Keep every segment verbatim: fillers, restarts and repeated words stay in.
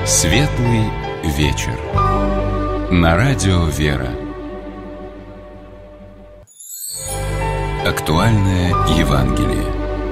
Светлый вечер. На радио «Вера». Актуальное Евангелие.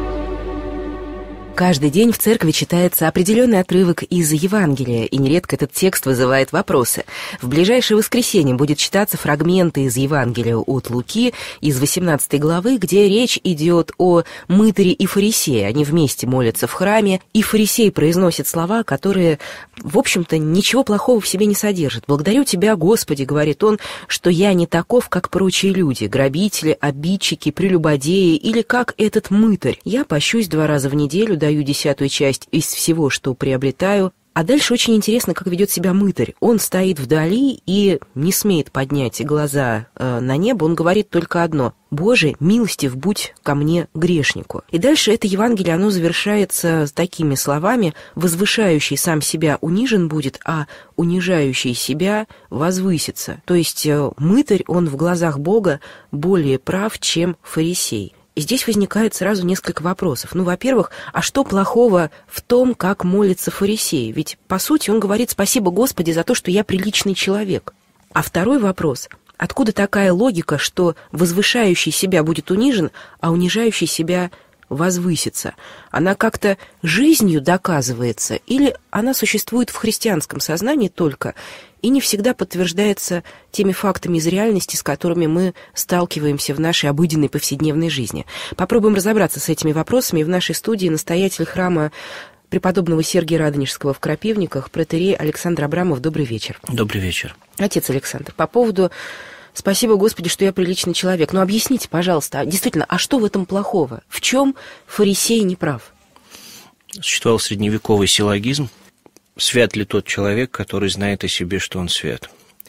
Каждый день в церкви читается определенный отрывок из Евангелия, и нередко этот текст вызывает вопросы. В ближайшее воскресенье будет читаться фрагменты из Евангелия от Луки, из восемнадцатой главы, где речь идет о мытаре и фарисее. Они вместе молятся в храме, и фарисей произносит слова, которые, в общем-то, ничего плохого в себе не содержат. «Благодарю Тебя, Господи, — говорит он, — что я не таков, как прочие люди, грабители, обидчики, прелюбодеи или как этот мытарь. Я пощусь два раза в неделю, даю десятую часть из всего, что приобретаю». А дальше очень интересно, как ведет себя мытарь. Он стоит вдали и не смеет поднять глаза э, на небо. Он говорит только одно: «Боже, милостив будь ко мне, грешнику». И дальше это Евангелие, оно завершается такими словами: «Возвышающий сам себя унижен будет, а унижающий себя возвысится». То есть э, мытарь, он в глазах Бога более прав, чем фарисей. И здесь возникает сразу несколько вопросов. Ну, во-первых, а что плохого в том, как молится фарисей? Ведь, по сути, он говорит: «Спасибо, Господи, за то, что я приличный человек». А второй вопрос: откуда такая логика, что возвышающий себя будет унижен, а унижающий себя возвысится? Она как-то жизнью доказывается, или она существует в христианском сознании только и не всегда подтверждается теми фактами из реальности, с которыми мы сталкиваемся в нашей обыденной повседневной жизни? Попробуем разобраться с этими вопросами. В нашей студии настоятель храма преподобного Сергия Радонежского в Крапивниках, протоиерей Александр Абрамов. Добрый вечер. Добрый вечер. Отец Александр, по поводу «Спасибо, Господи, что я приличный человек». Ну, объясните, пожалуйста, действительно, а что в этом плохого? В чем фарисей не прав? Существовал средневековый силлогизм: свят ли тот человек, который знает о себе, что он свят?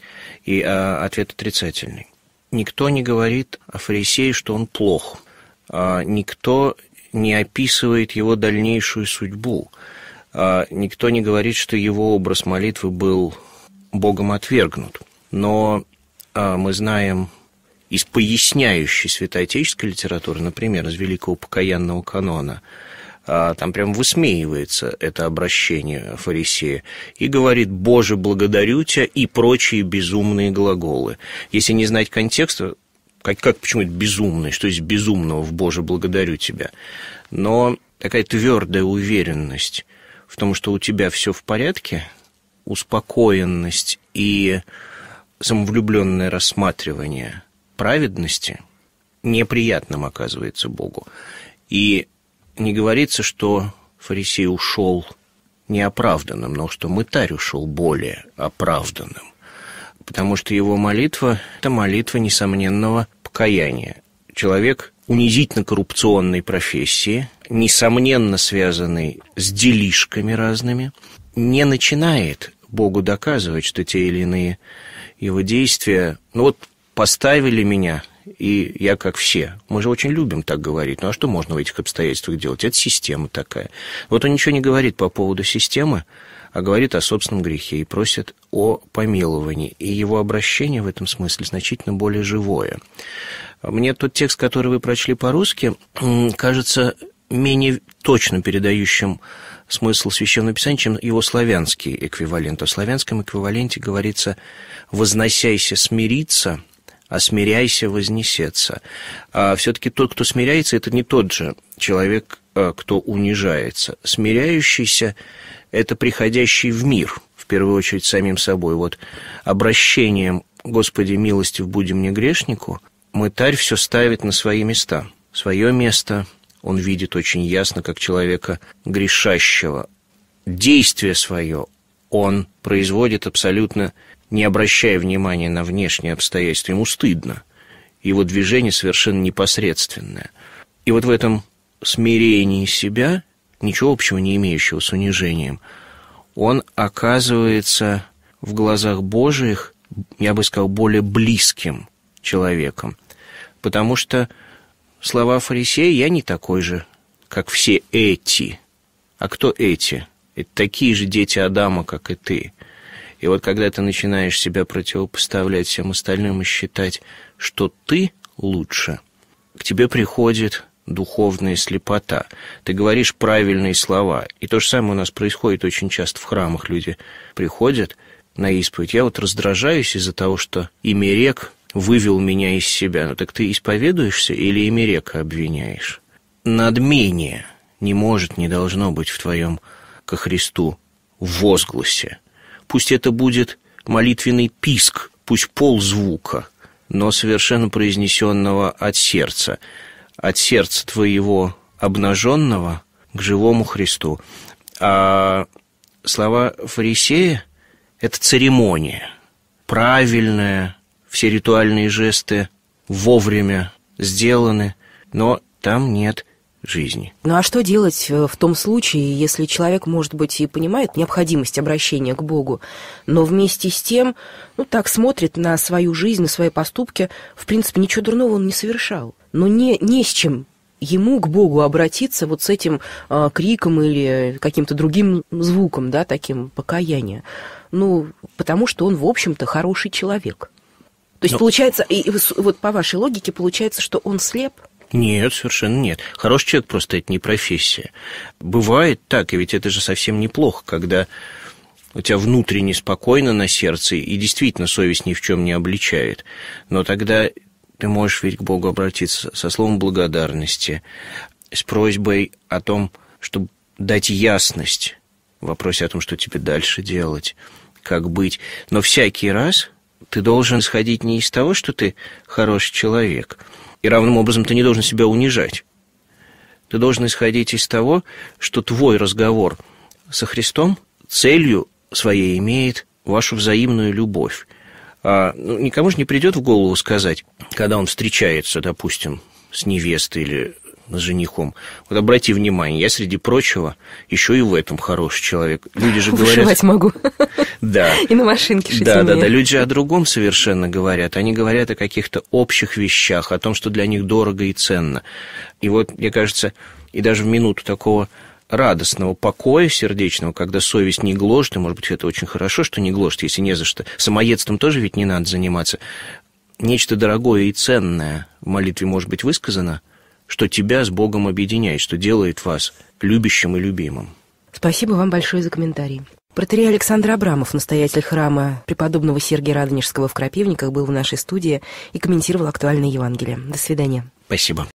И а, ответ отрицательный. Никто не говорит о фарисее, что он плох. А, никто не описывает его дальнейшую судьбу. А, никто не говорит, что его образ молитвы был Богом отвергнут. Но а, мы знаем из поясняющей святоотеческой литературы, например, из Великого покаянного канона, там прям высмеивается это обращение фарисея и говорит: «Боже, благодарю Тебя» и прочие безумные глаголы. Если не знать контекста, как, как почему это безумный, что есть безумного в «Боже, благодарю Тебя», но такая твердая уверенность в том, что у тебя все в порядке, успокоенность и самовлюбленное рассматривание праведности неприятным оказывается Богу. И не говорится, что фарисей ушел неоправданным, но что мытарь ушел более оправданным, потому что его молитва – это молитва несомненного покаяния. Человек унизительно коррупционной профессии, несомненно связанный с делишками разными, не начинает Богу доказывать, что те или иные его действия, ну вот поставили меня, и я как все. Мы же очень любим так говорить. Ну а что можно в этих обстоятельствах делать? Это система такая. Вот он ничего не говорит по поводу системы, а говорит о собственном грехе и просит о помиловании. И его обращение в этом смысле значительно более живое. Мне тот текст, который вы прочли по-русски, кажется менее точно передающим смысл Священного Писания, чем его славянский эквивалент. В славянском эквиваленте говорится: «Возносяйся смириться, а смиряйся вознесется». А все-таки тот, кто смиряется, это не тот же человек, кто унижается. Смиряющийся – это приходящий в мир, в первую очередь самим собой. Вот обращением «Господи, милостив буди мне, грешнику» мытарь все ставит на свои места. Свое место он видит очень ясно, как человека грешащего. Действие свое он производит абсолютно не обращая внимания на внешние обстоятельства. Ему стыдно. Его движение совершенно непосредственное. И вот в этом смирении себя, ничего общего не имеющего с унижением, он оказывается в глазах Божиих, я бы сказал, более близким человеком. Потому что слова фарисея: «Я не такой же, как все эти». А кто эти? Это такие же дети Адама, как и ты. И вот когда ты начинаешь себя противопоставлять всем остальным и считать, что ты лучше, к тебе приходит духовная слепота. Ты говоришь правильные слова. И то же самое у нас происходит очень часто в храмах. Люди приходят на исповедь. Я вот раздражаюсь из-за того, что Имерек вывел меня из себя. Ну так ты исповедуешься или Имерека обвиняешь? Надмение не может, не должно быть в твоем ко Христу возгласе. Пусть это будет молитвенный писк, пусть ползвука, но совершенно произнесенного от сердца, от сердца твоего обнаженного к живому Христу. А слова фарисея – это церемония, правильная, все ритуальные жесты вовремя сделаны, но там нет жизни. Ну а что делать в том случае, если человек, может быть, и понимает необходимость обращения к Богу, но вместе с тем, ну так смотрит на свою жизнь, на свои поступки, в принципе, ничего дурного он не совершал, но не, не с чем ему к Богу обратиться вот с этим э, криком или каким-то другим звуком, да, таким покаяния, ну, потому что он, в общем-то, хороший человек. То есть, но... получается, и, вот по вашей логике, получается, что он слеп? Нет, совершенно нет. Хороший человек просто это не профессия. Бывает так, и ведь это же совсем неплохо, когда у тебя внутренне спокойно на сердце, и действительно совесть ни в чем не обличает. Но тогда ты можешь ведь к Богу обратиться со словом благодарности, с просьбой о том, чтобы дать ясность в вопросе о том, что тебе дальше делать, как быть. Но всякий раз ты должен исходить не из того, что ты хороший человек, и равным образом ты не должен себя унижать. Ты должен исходить из того, что твой разговор со Христом целью своей имеет вашу взаимную любовь. А, ну, никому же не придет в голову сказать, когда он встречается, допустим, с невестой или с женихом: вот обрати внимание, я, среди прочего, еще и в этом хороший человек. Люди же говорят... Вышивать могу. Да. И на машинке шить Да, умею. да, да. Люди же о другом совершенно говорят. Они говорят о каких-то общих вещах, о том, что для них дорого и ценно. И вот, мне кажется, и даже в минуту такого радостного покоя сердечного, когда совесть не гложет, и, может быть, это очень хорошо, что не гложет, если не за что. Самоедством тоже ведь не надо заниматься. Нечто дорогое и ценное в молитве может быть высказано, что тебя с Богом объединяет, что делает вас любящим и любимым. Спасибо вам большое за комментарий. Протоиерей Александр Абрамов, настоятель храма преподобного Сергия Радонежского в Крапивниках, был в нашей студии и комментировал актуальное Евангелие. До свидания. Спасибо.